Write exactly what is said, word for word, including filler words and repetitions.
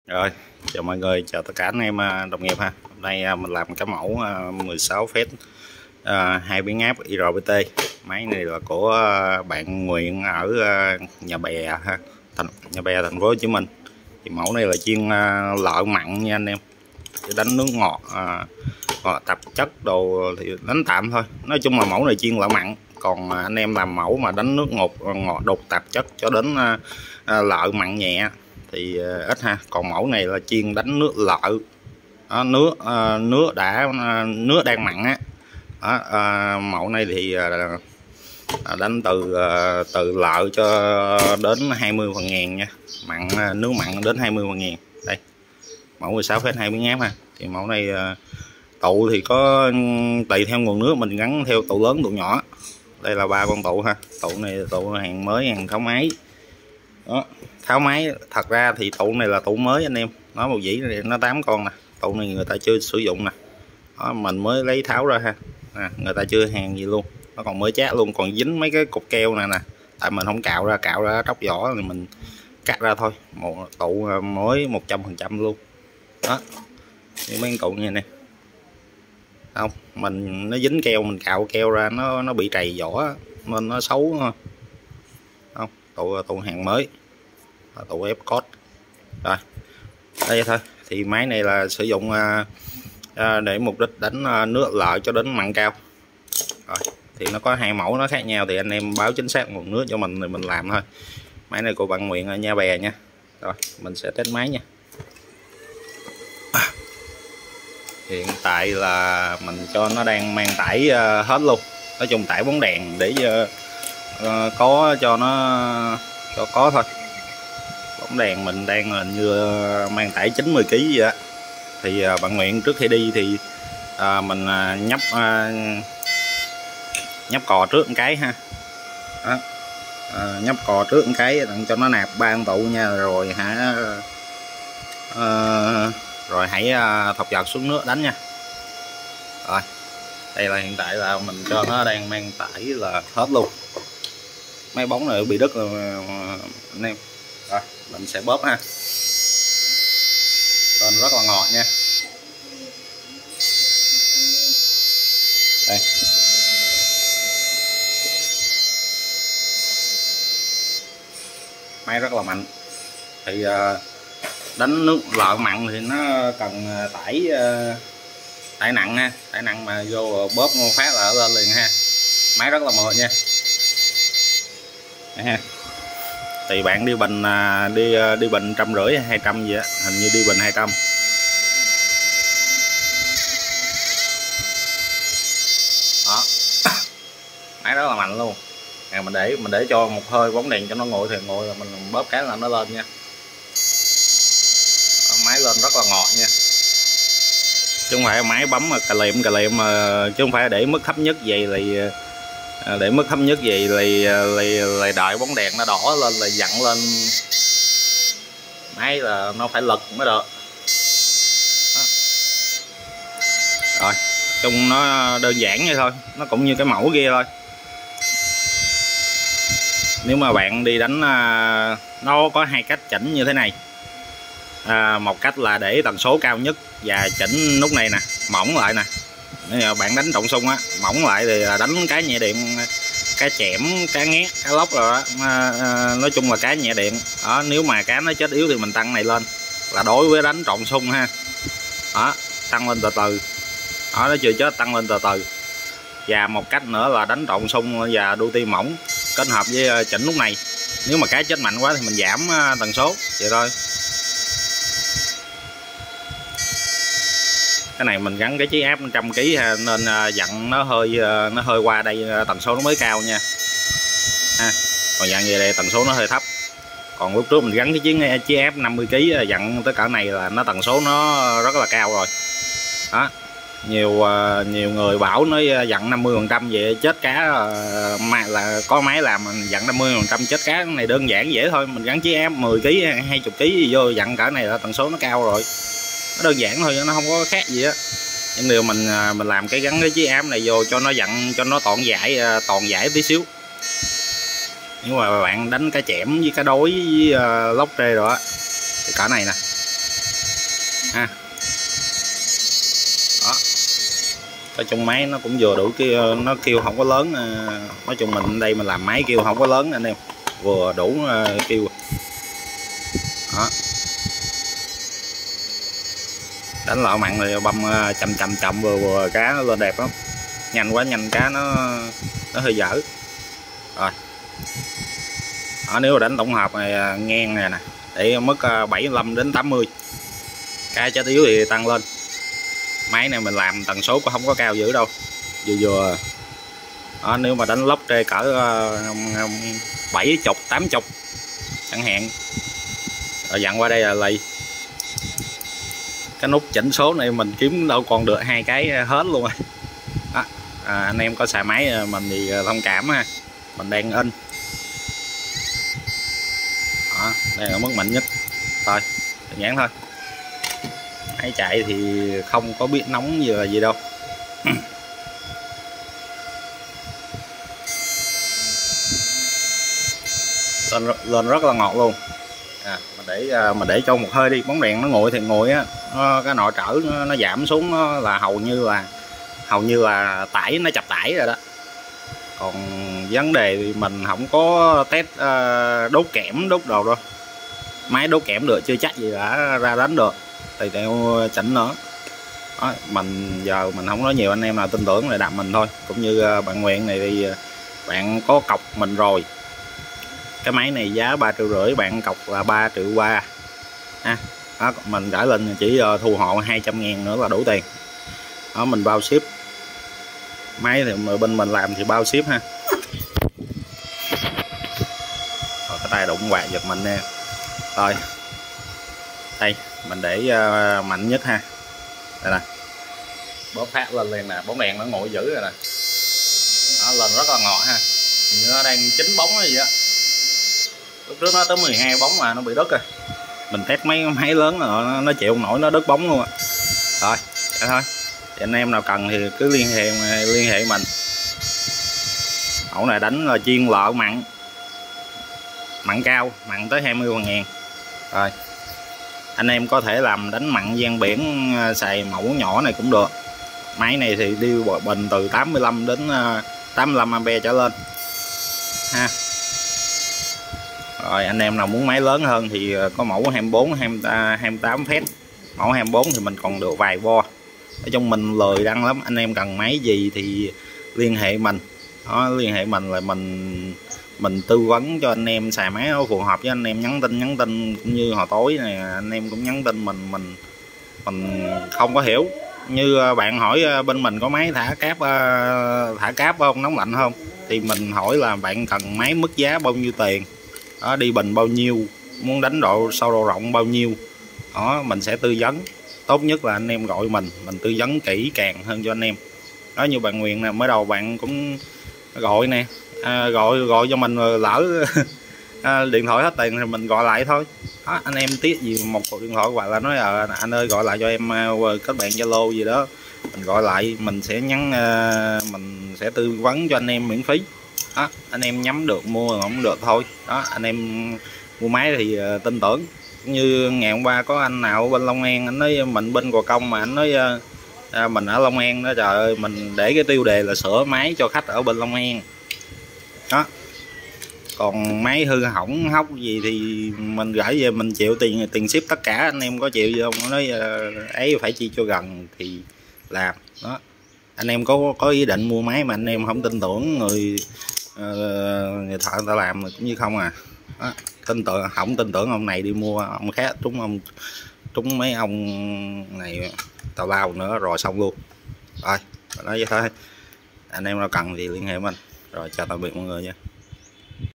Rồi, chào mọi người, chào tất cả anh em đồng nghiệp ha. Hôm nay mình làm cái mẫu mười sáu phét hai biến áp i rờ bê tê. Máy này là của bạn Nguyện ở Nhà Bè ha, thành Nhà Bè, thành phố Hồ Chí Minh. Thì mẫu này là chuyên lợn mặn nha anh em. Để đánh nước ngọt, à, tạp chất đồ thì đánh tạm thôi. Nói chung là mẫu này chuyên lợn mặn. Còn anh em làm mẫu mà đánh nước ngọt ngọt đục tạp chất cho đến lợn mặn nhẹ thì ít ha. Còn mẫu này là chuyên đánh nước lợ, đó, nước uh, nước đã uh, nước đang mặn á. Đó, uh, mẫu này thì uh, đánh từ uh, từ lợ cho đến hai mươi phần ngàn nha, mặn uh, nước mặn đến hai mươi phần ngàn. Đây mẫu mười sáu phét hai biến áp ha. Thì mẫu này uh, tụ thì có tùy theo nguồn nước mình gắn theo tụ lớn tụ nhỏ. Đây là ba con tụ ha. Tụ này tụ hàng mới, hàng tháo máy. Đó, tháo máy thật ra thì tụ này là tụ mới anh em, nó một dĩ này nó tám con nè. Tụ này người ta chưa sử dụng nè. Đó, mình mới lấy tháo ra ha. À, người ta chưa hàng gì luôn, nó còn mới chát luôn, còn dính mấy cái cục keo này nè. Tại mình không cạo ra, cạo ra tróc vỏ thì mình cắt ra thôi. Một tụ mới một trăm phần trăm luôn. Đó, như mấy con tụ như này không, mình nó dính keo, mình cạo keo ra nó nó bị trầy vỏ nên nó xấu không. Tụ tụ hàng mới, tụ ép code. Rồi đây thôi. Thì máy này là sử dụng à, à, để mục đích đánh à, nước lợ cho đến mặn cao. Rồi thì nó có hai mẫu nó khác nhau, thì anh em báo chính xác nguồn nước cho mình thì mình làm thôi. Máy này của bạn Nguyện ở Nhà Bè nha. Rồi mình sẽ test máy nha. Hiện tại là mình cho nó đang mang tải uh, hết luôn. Nói chung tải bóng đèn để uh, uh, có cho nó cho có thôi. Bóng đèn mình đang hình như uh, mang tải chín mươi ki lô gam vậy á. Thì uh, bạn Nguyện trước khi đi thì uh, mình uh, nhấp uh, nhấp cò trước một cái ha. Đó. Uh, nhấp cò trước một cái đặng cho nó nạp ba con tụ nha, rồi hả uh, rồi hãy uh, thọc giật xuống nước đánh nha. Rồi đây là hiện tại là mình cho nó đang mang tải là hết luôn. Mấy bóng này bị đứt rồi anh em. Rồi mình sẽ bóp ha. Lên rất là ngọt nha. Đây. Máy rất là mạnh. Thì uh, đánh nước lợ mặn thì nó cần tải uh, tải nặng ha, tải nặng mà vô bóp một phát là lên liền ha. Máy rất là mượt nha. Đấy ha. Thì bạn đi bình đi đi bình trăm rưỡi hay hai trăm gì á, hình như đi bình hai trăm. Đó. Máy rất là mạnh luôn. À, mình để mình để cho một hơi bóng đèn cho nó nguội thì nguội là mình bóp cái là nó lên nha. Đó, máy lên rất là ngọt nha. Chứ không phải máy bấm mà cà liệm cà liệm mà, chứ không phải để mức thấp nhất vậy thì để mức thấp nhất vậy thì lại đợi bóng đèn nó đỏ lên là dặn lên. Máy là nó phải lực mới được. Đó. Rồi chung nó đơn giản vậy thôi, nó cũng như cái mẫu kia thôi. Nếu mà bạn đi đánh, nó có hai cách chỉnh như thế này. À, một cách là để tần số cao nhất và chỉnh nút này nè, mỏng lại nè. Nếu bạn đánh trọng xung á, mỏng lại thì đánh cái nhẹ điện, cá chẻm, cá ngét, cá lóc rồi đó. À, à, nói chung là cá nhẹ điện. Đó, nếu mà cá nó chết yếu thì mình tăng này lên, là đối với đánh trọng xung ha. Đó, tăng lên từ từ. Đó, nó chưa chết tăng lên từ từ. Và một cách nữa là đánh trọng xung và đu ti mỏng kết hợp với chỉnh nút này. Nếu mà cá chết mạnh quá thì mình giảm tần số vậy thôi. Cái này mình gắn cái chiếc áp một trăm ki lô gam nên dặn nó hơi nó hơi qua đây tần số nó mới cao nha. Ha. Còn dặn về đây tần số nó hơi thấp. Còn lúc trước mình gắn cái chiếc chiếc áp năm mươi ki lô gam dặn tới cỡ này là nó tần số nó rất là cao rồi. Đó. Nhiều nhiều người bảo nó dặn năm mươi phần trăm vậy chết cá, mà là có máy làm dặn năm mươi phần trăm chết cá. Cái này đơn giản dễ thôi, mình gắn chiếc áp mười ki lô gam hai mươi ki lô gam vô dặn cỡ này là tần số nó cao rồi. Nó đơn giản thôi, nó không có khác gì á. Nhưng điều mình mình làm cái gắn cái chiếc áp này vô cho nó dặn cho nó toàn giải toàn giải tí xíu. Nếu mà bạn đánh cá chẽm với cá đối với uh, lóc trê rồi á thì cỡ này nè, ha. Đó, nói chung máy nó cũng vừa đủ kêu, nó kêu không có lớn. Nói chung mình đây mình làm máy kêu không có lớn anh em, vừa đủ kêu. Đó, đánh lọ mặn rồi băm chậm chậm chậm vừa vừa cá nó lên đẹp lắm. Nhanh quá nhanh cá nó nó hơi dở rồi. Đó, nếu mà đánh tổng hợp này ngang này nè để mức bảy mươi lăm đến tám mươi, cá trái yếu thì tăng lên. Máy này mình làm tần số cũng không có cao dữ đâu, vừa vừa. Đó, nếu mà đánh lốc trên cỡ bảy chục tám chục chẳng hạn, rồi dặn qua đây là lì. Cái nút chỉnh số này mình kiếm đâu còn được hai cái hết luôn rồi. Đó, à, anh em có xài máy mình thì thông cảm ha, mình đang in. Đó, đây là mức mạnh nhất thôi, đơn giản thôi. Máy chạy thì không có biết nóng gì là gì đâu. lên lên rất là ngọt luôn. À, mình để mình để cho một hơi đi, bóng đèn nó nguội thì nguội á, nó, cái nồi trở nó, nó giảm xuống, nó là hầu như là hầu như là tải nó chập tải rồi đó. Còn vấn đề thì mình không có test uh, đốt kẽm đốt đồ đâu, máy đốt kẽm được chưa chắc gì đã ra đánh được, tùy theo chỉnh nữa. Đó, mình giờ mình không nói nhiều, anh em nào tin tưởng là đặt mình thôi. Cũng như uh, bạn Nguyện này thì bạn có cọc mình rồi, cái máy này giá ba triệu rưỡi, bạn cọc là ba triệu ba ha. Đó, mình trả lên chỉ uh, thu hộ hai trăm ngàn nữa là đủ tiền. Đó, mình bao ship. Máy thì bên mình làm thì bao ship ha. Rồi, cái tay đụng quạt giật mình nè. Rồi đây mình để uh, mạnh nhất ha, đây nè, bóp phát lên liền nè, bóng đèn nó nguội dữ rồi nè. Nó lên rất là ngọt ha, như nó đang chín bóng hay gì á. Lúc trước nó tới mười hai bóng mà nó bị đứt rồi. Mình test mấy máy lớn rồi nó, nó chịu không nổi, nó đứt bóng luôn á. Rồi vậy thôi, thì anh em nào cần thì cứ liên hệ liên hệ mình. Ổ này đánh là chuyên lợ mặn, mặn cao, mặn tới hai mươi phần ngàn. Rồi anh em có thể làm đánh mặn gian biển, xài mẫu nhỏ này cũng được. Máy này thì đi bình từ tám mươi lăm đến tám mươi lăm ampe trở lên ha. Rồi anh em nào muốn máy lớn hơn thì có mẫu hai mươi bốn, hai mươi tám phép. Mẫu hai mươi bốn thì mình còn được vài vo. Nói chung mình lười đăng lắm, anh em cần máy gì thì liên hệ mình. Đó, liên hệ mình là mình mình tư vấn cho anh em xài máy nó phù hợp với anh em. Nhắn tin nhắn tin cũng như hồi tối này anh em cũng nhắn tin mình mình mình không có hiểu. Như bạn hỏi bên mình có máy thả cáp thả cáp không, nóng lạnh không, thì mình hỏi là bạn cần máy mức giá bao nhiêu tiền, đó, đi bình bao nhiêu, muốn đánh độ sâu độ rộng bao nhiêu. Đó, mình sẽ tư vấn. Tốt nhất là anh em gọi mình mình tư vấn kỹ càng hơn cho anh em. Đó, như bạn Nguyện nè, mới đầu bạn cũng gọi nè, à, gọi gọi cho mình lỡ à, điện thoại hết tiền thì mình gọi lại thôi. Đó, anh em tiếc gì một cuộc điện thoại hoặc là nói à, anh ơi gọi lại cho em kết bạn Zalo gì đó, mình gọi lại mình sẽ nhắn, à, mình sẽ tư vấn cho anh em miễn phí. Đó, anh em nhắm được mua không được thôi. Đó, anh em mua máy thì uh, tin tưởng. Như ngày hôm qua có anh nào bên Long An, anh nói mình bên Gò Công mà anh nói uh, à, mình ở Long An đó, trời ơi, mình để cái tiêu đề là sửa máy cho khách ở bên Long An. Đó, còn máy hư hỏng hóc gì thì mình gửi về mình chịu tiền tiền ship tất cả. Anh em có chịu gì không? Nói uh, ấy phải chi cho gần thì làm. Đó, anh em có có ý định mua máy mà anh em không tin tưởng người uh, người thợ người ta làm cũng như không à. Đó, tin tưởng không tin tưởng ông này đi mua ông khác trúng ông trúng mấy ông này tào lao nữa rồi xong luôn. Rồi nói vậy thôi, anh em nào cần thì liên hệ mình. Rồi chào tạm biệt mọi người nha.